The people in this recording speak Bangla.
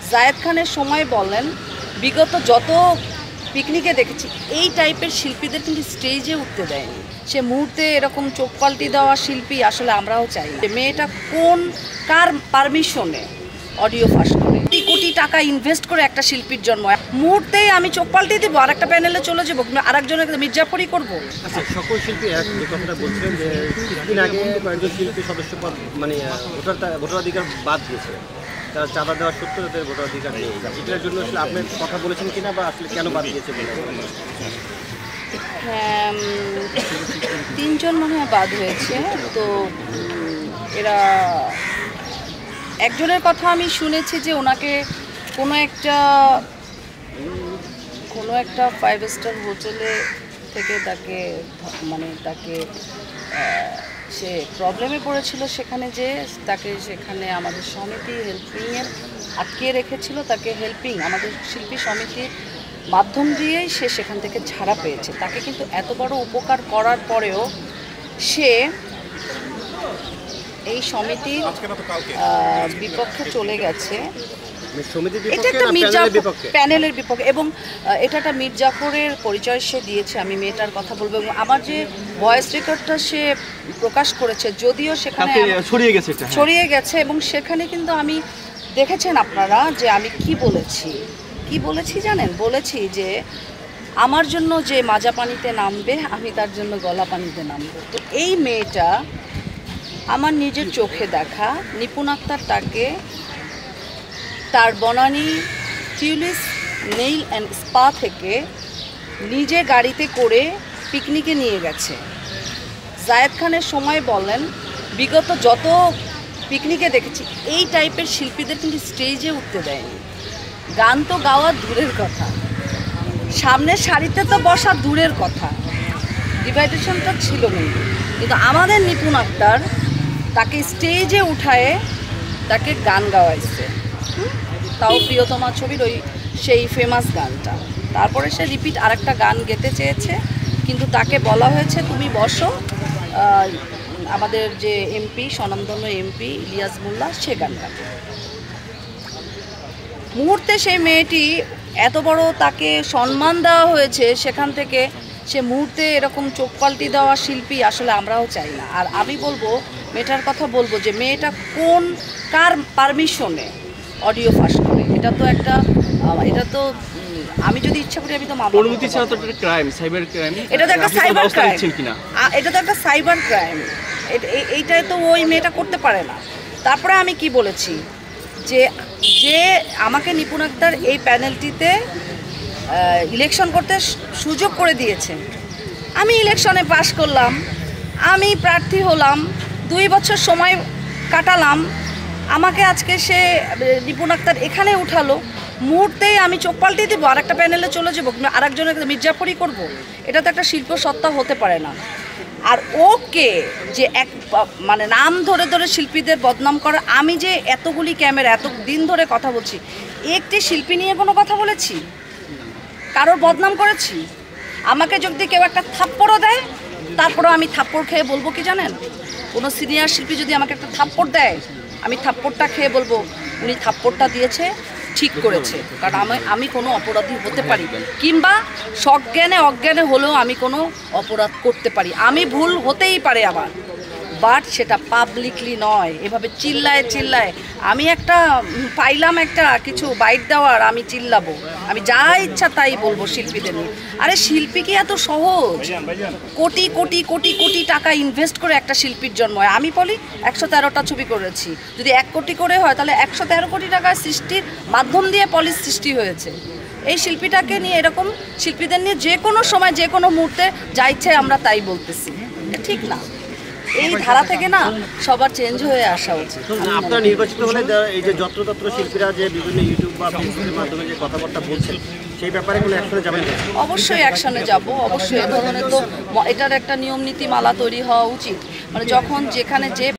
জায়েদ খানের সময় বলেন, বিগত যত পিকনিকে দেখেছি এই টাইপের শিল্পীদের কিন্তু স্টেজে উঠতে দেয়নি। সে মুহূর্তে এরকম চোখ পাল্টি দেওয়া শিল্পী আসলে আমরাও চাই। মেয়েটা কার পারমিশনে অডিও ফাঁস করে কোটি কোটি টাকা ইনভেস্ট করে একটা শিল্পীর জন্ম, মুহূর্তেই আমি চোখ পাল্টে দেবো, আর একটা প্যানেলে চলে যাবো, আরেকজনের মির্জাফরই করবো। আচ্ছা, সকল শিল্পী যে কথাটা বলছিলেন যে কিছুদিন আগে কয়েকজন শিল্পী সদস্য পদ মানে ভোটাধিকার বাদ দিয়েছে, তারা চাঁদা দেওয়া সত্ত্বেও তাদের ভোটাধিকার নেই। এটার জন্য আসলে আপনি কথা বলেছেন কিনা বা আসলে কেন বাদ দিয়েছে? হ্যাঁ, 3 জন মনে হয় বাদ হয়েছে। তো এরা একজনের কথা আমি শুনেছি যে ওনাকে কোনো একটা 5 স্টার হোটেলে থেকে তাকে সে প্রবলেমে পড়েছিল, সেখানে সেখানে আমাদের সমিতি হেল্পিংয়ের আটকে রেখেছিল, তাকে আমাদের শিল্পী সমিতির মাধ্যম দিয়েই সে সেখান থেকে ছাড়া পেয়েছে। তাকে কিন্তু এত বড় উপকার করার পরেও সে এই সমিতির বিপক্ষে চলে গেছে। এটা একটা প্যানেলের বিপক্ষে, এবং এটা একটা মির্জাফরের পরিচয় সে দিয়েছে। আমি মেয়েটার কথা বলবো, এবং আমার যে ভয়েস রেকর্ডটা সে প্রকাশ করেছে, যদিও সেখানে ছড়িয়ে গেছে, এবং সেখানে কিন্তু আমি দেখেছেন আপনারা যে আমি কি বলেছি জানেন? বলেছি যে আমার জন্য যে মাজা পানিতে নামবে আমি তার জন্য গলা পানিতে নামবো। তো এই মেয়েটা আমার নিজের চোখে দেখা, নিপুণ আক্তার তাকে তার Banani Tulip Nail and Spa থেকে নিজে গাড়িতে করে পিকনিকে নিয়ে গেছে। জায়েদ খানের সময় বলেন, বিগত যত পিকনিকে দেখেছি এই টাইপের শিল্পীদের কিন্তু স্টেজে উঠতে দেয়নি। গান তো গাওয়া দূরের কথা, সামনের সারিতে তো বসা দূরের কথা, ডিভাইডেশনটা ছিল। কিন্তু আমাদের নিপুণ আক্তার তাকে স্টেজে উঠায়ে তাকে গান গাওয়াইছে, তাও প্রিয়তমা ছবির সেই ফেমাস গানটা। তারপরে সে রিপিট আরেকটা গান গেতে চেয়েছে, কিন্তু তাকে বলা হয়েছে তুমি বসো, আমাদের যে এমপি, স্বনামধন্য এমপি ইলিয়াস মোল্লা, সে গান গাবে। মুহূর্তে সেই মেয়েটি এত বড় তাকে সম্মান দেওয়া হয়েছে, সেখান থেকে সে মুহূর্তে এরকম চোখ পাল্টি দেওয়া শিল্পী আসলে আমরাও চাই না। আর আমি বলবো, মেয়েটার কথা বলবো যে মেয়েটা কার পারমিশনে অডিও ফাঁস করে। এটা তো আমি যদি ইচ্ছা করি আমি তো অনুমতি ছাড়া তো একটা ক্রাইম, সাইবার ক্রাইম। এটা তো একটা সাইবার ক্রাইম, এটা তো একটা সাইবার ক্রাইম। এইটা তো ওই মেয়েটা করতে পারে না। তারপরে আমি কি বলেছি যে আমাকে নিপুণ আক্তার এই প্যানেলটিতে ইলেকশন করতে সুযোগ করে দিয়েছে, আমি ইলেকশনে পাশ করলাম, আমি প্রার্থী হলাম, 2 বছর সময় কাটালাম, আমাকে আজকে সে নিপুণ আক্তার এখানে উঠালো, মুহূর্তেই আমি চোখ পাল্টে দেবো, আর একটা প্যানেলে চলে যাবো, আরেকজনের মির্জাফরই করবো। এটা তো একটা শিল্প সত্তা হতে পারে না। আর ওকে যে নাম ধরে ধরে শিল্পীদের বদনাম করা, আমি যে এতগুলি ক্যামেরা এত দিন ধরে কথা বলছি, একটি শিল্পী নিয়ে কোনো কথা বলেছি? কারোর বদনাম করেছি? আমাকে যদি কেউ একটা থাপ্পড়ও দেয়, তারপরেও আমি থাপ্পড় খেয়ে বলবো কি জানেন? কোনো সিনিয়র শিল্পী যদি আমাকে একটা থাপ্পড় দেয়, আমি থাপ্পড়টা খেয়ে বলবো উনি থাপ্পড়টা দিয়েছে, ঠিক করেছে। কারণ আমি কোনো অপরাধী হতে পারি, কিংবা সজ্ঞানে অজ্ঞানে হলেও আমি কোনো অপরাধ করতে পারি, আমি ভুল হতেই পারে আমার, বাট সেটা পাবলিকলি নয়। এভাবে চিল্লায় আমি পাইলাম একটা কিছু বাইট দেওয়ার, আমি চিল্লাবো, আমি যা ইচ্ছা তাই বলবো শিল্পীদের নিয়ে। আরে শিল্পী কি এত সহজ? কোটি কোটি কোটি কোটি টাকা ইনভেস্ট করে একটা শিল্পীর জন্ম হয়। আমি বলি 113টা ছবি করেছি, যদি 1 কোটি করে হয় তাহলে 113 কোটি টাকা সৃষ্টির মাধ্যম দিয়ে পলিশ সৃষ্টি হয়েছে। এই শিল্পীটাকে নিয়ে, এরকম শিল্পীদের নিয়ে যে কোনো সময় যে কোনো মুহূর্তে যা ইচ্ছে আমরা তাই বলতেছি, ঠিক না। এই ধারা থেকে না সবার চেঞ্জ হয়ে আসা উচিত। আপনারা নির্বাচিত হলে এই যে যত্রতত্র শিল্পীরা যে বিভিন্ন ইউটিউব বা ফেসবুকের মাধ্যমে যে কথাবার্তা বলছেন, সেই ব্যাপারে কোনো অ্যাকশনে যাবেন? অবশ্যই অ্যাকশনে যাব, অবশ্যই। এ ধরনের তো এটার একটা নিয়ম নীতিমালা তৈরি হওয়া উচিত। যখন যেখানে যে